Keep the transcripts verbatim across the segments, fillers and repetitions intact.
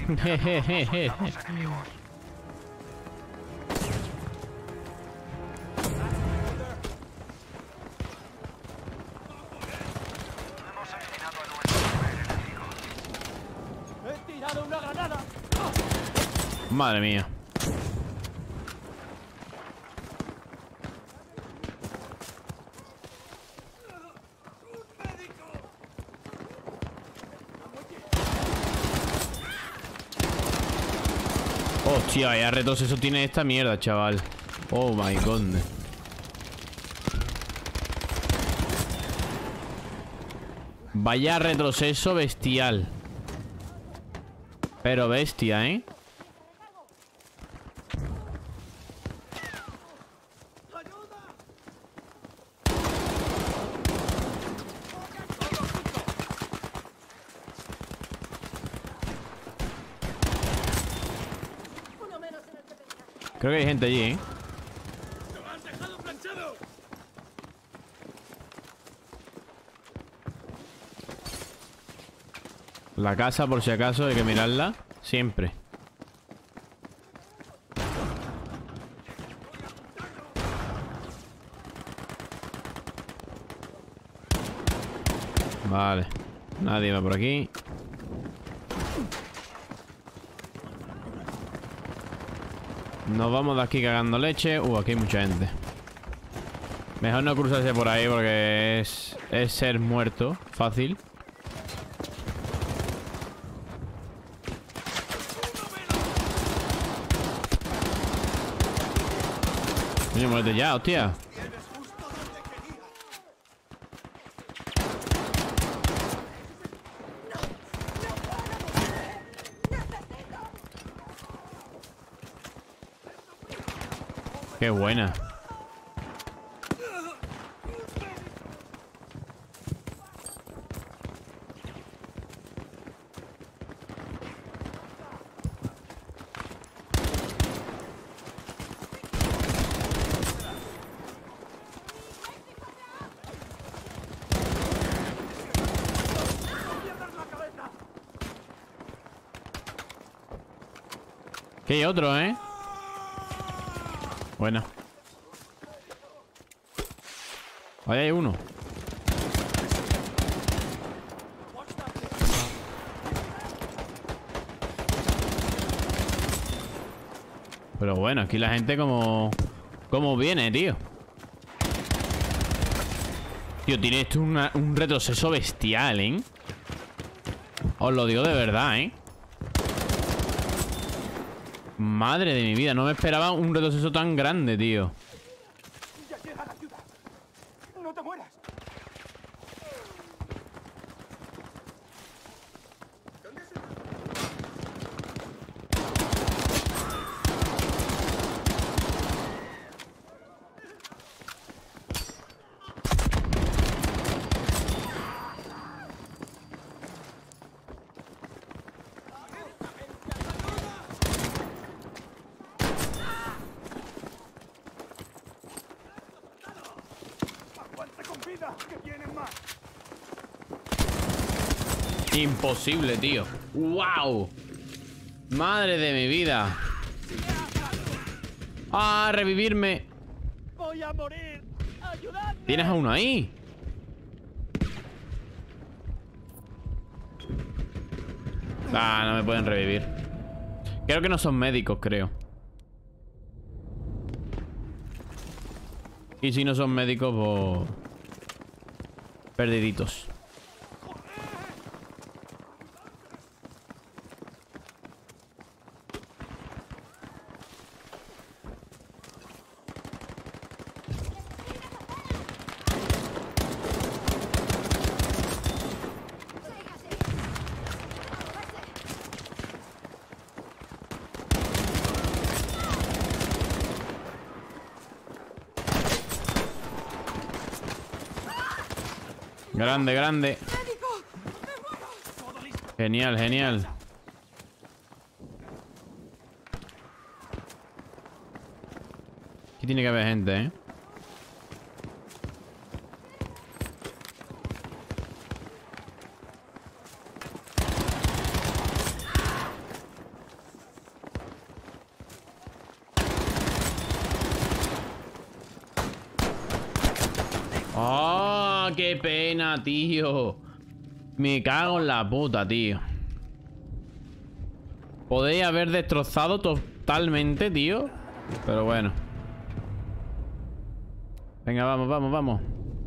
Jejeje. Madre mía. Hostia, vaya retroceso tiene esta mierda, chaval. Oh my god. Vaya retroceso bestial. Pero bestia, ¿eh? Creo que hay gente allí, ¿eh? La casa, por si acaso, hay que mirarla siempre. Vale. Nadie va por aquí. Nos vamos de aquí cagando leche. Uh, aquí hay mucha gente. Mejor no cruzarse por ahí porque es, es ser muerto. Fácil. Coño, muérete ya, hostia. Qué buena. Que hay otro, ¿eh? Bueno. Ahí hay uno. Pero bueno, aquí la gente como... como viene, tío. Tío, tiene esto una, un retroceso bestial, ¿eh? Os lo digo de verdad, ¿eh? Madre de mi vida, no me esperaba un retroceso tan grande, tío. Ya llega la ayuda. No te mueras. Imposible, tío. ¡Wow! Madre de mi vida. ¡Ah, revivirme! Voy a morir. ¡Ayudadme! ¿Tienes a uno ahí? Ah, no me pueden revivir. Creo que no son médicos, creo. Y si no son médicos, pues... perdiditos. Grande, grande. Genial, genial. Aquí tiene que haber gente, ¿eh? No, qué pena, tío. Me cago en la puta, tío. Podéis haber destrozado totalmente, tío. Pero bueno. Venga, vamos, vamos, vamos.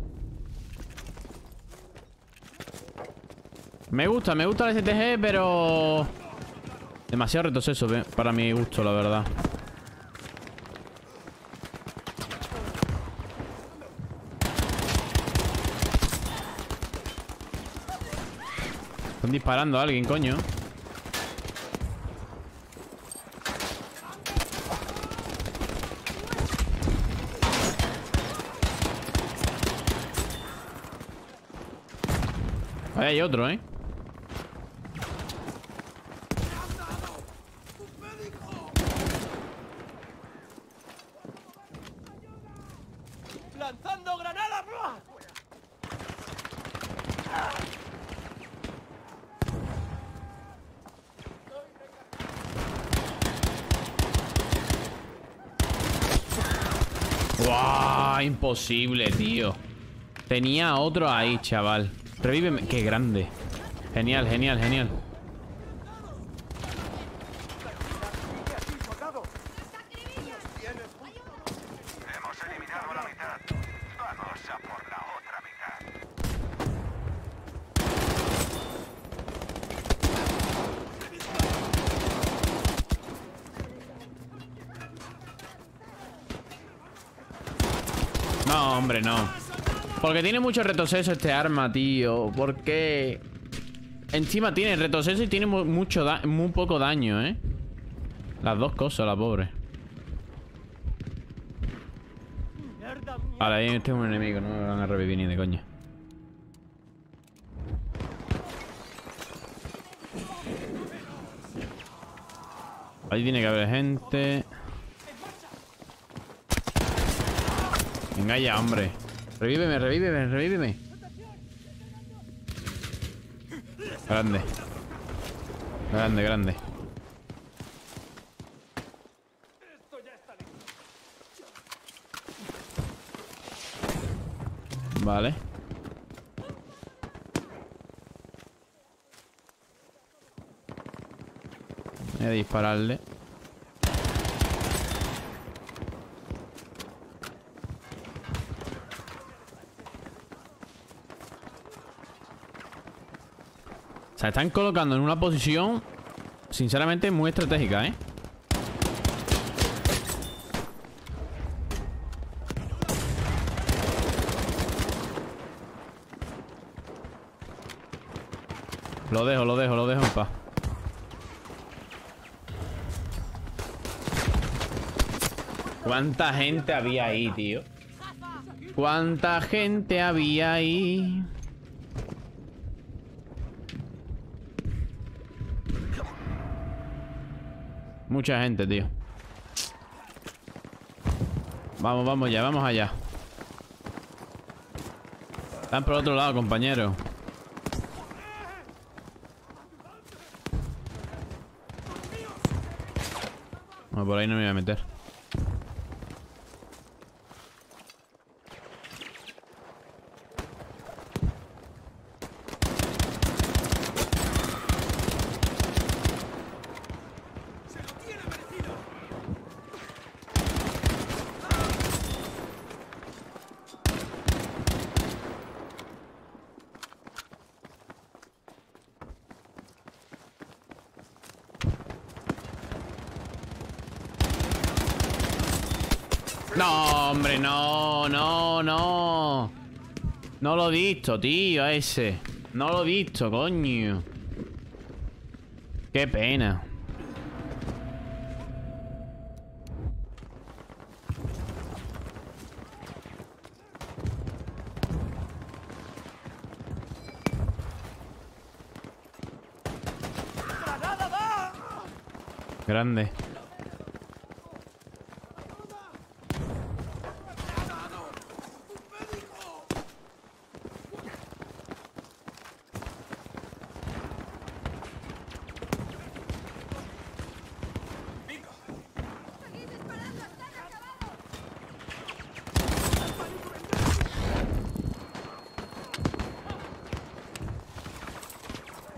Me gusta, me gusta el S T G, pero... demasiado retroceso para mi gusto, la verdad. Están disparando a alguien, coño. Ahí hay otro, ¿eh? ¡Lanzando granadas! ¡Guau! Imposible, tío. Tenía otro ahí, chaval. Revíveme. ¡Qué grande! Genial, genial, genial. Hemos eliminado la mitad. Vamos a por la otra mitad. No, hombre, no. Porque tiene mucho retroceso este arma, tío. ¿Por qué? Encima tiene retroceso y tiene mu mucho da muy poco daño, ¿eh? Las dos cosas, la pobre. Vale, ahí este es un enemigo. No me van a revivir ni de coña. Ahí tiene que haber gente. Venga ya, hombre. Revíveme, revíveme, revíveme. Grande. Grande, grande. Vale. Voy a dispararle. Se están colocando en una posición, sinceramente, muy estratégica, ¿eh? Lo dejo, lo dejo, lo dejo en paz. ¿Cuánta gente había ahí, tío? ¿Cuánta gente había ahí? Mucha gente, tío. Vamos, vamos ya, vamos allá. Están por otro lado, compañero. Bueno, por ahí no me voy a meter. No, hombre, no, no, no. No lo he visto, tío, a ese. No lo he visto, coño. Qué pena. Grande.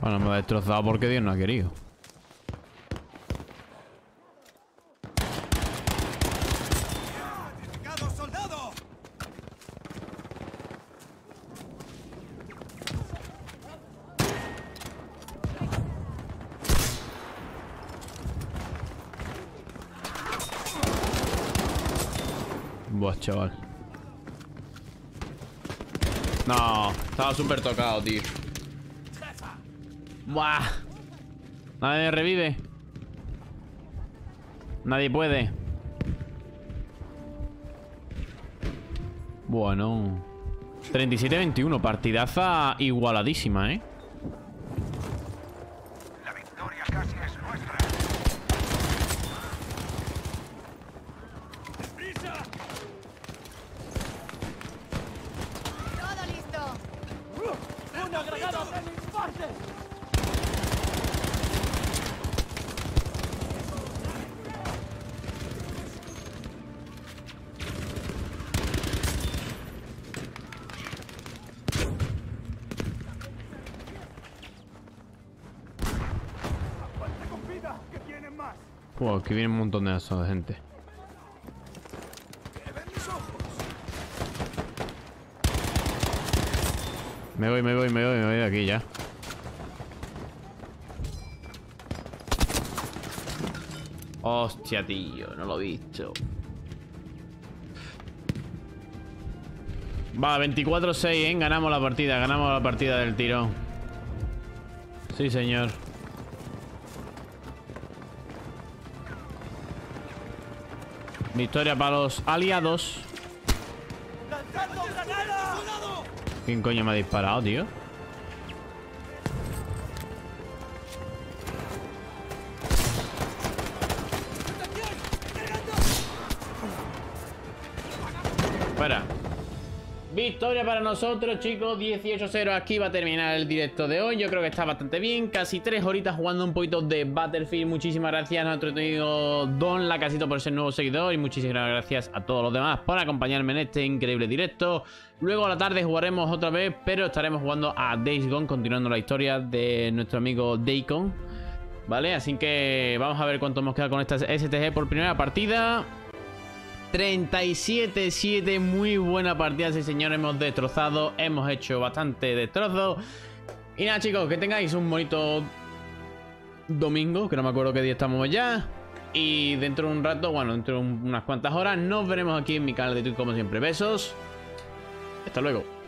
Bueno, me ha destrozado porque Dios no ha querido. Buah, chaval. No, estaba súper tocado, tío. Buah. Nadie me revive. Nadie puede. Bueno. treinta y siete a veintiuno. Partidaza igualadísima, ¿eh? La victoria casi es nuestra. Todo listo. ¡Una granada de mis partes! ¡Aguanta con vida, que tienen más! Wow, aquí viene un montón de eso de gente. Me voy, me voy, me voy, me voy de aquí ya. Hostia, tío, no lo he visto. Va, veinticuatro seis, ¿eh? Ganamos la partida, ganamos la partida del tirón. Sí, señor. Victoria para los aliados. ¡Lanzando granada! ¿Quién coño me ha disparado, tío? Fuera. Victoria para nosotros, chicos. dieciocho cero. Aquí va a terminar el directo de hoy. Yo creo que está bastante bien. Casi tres horitas jugando un poquito de Battlefield. Muchísimas gracias a nuestro amigo Don Lacasito por ser nuevo seguidor. Y muchísimas gracias a todos los demás por acompañarme en este increíble directo. Luego a la tarde jugaremos otra vez, pero estaremos jugando a Days Gone, continuando la historia de nuestro amigo Daycon. ¿Vale? Así que vamos a ver cuánto hemos quedado con esta S T G por primera partida. treinta y siete siete, muy buena partida, sí señor, hemos destrozado, hemos hecho bastante destrozo. Y nada, chicos, que tengáis un bonito domingo, que no me acuerdo qué día estamos ya. Y dentro de un rato, bueno, dentro de unas cuantas horas, nos veremos aquí en mi canal de YouTube como siempre. Besos, hasta luego.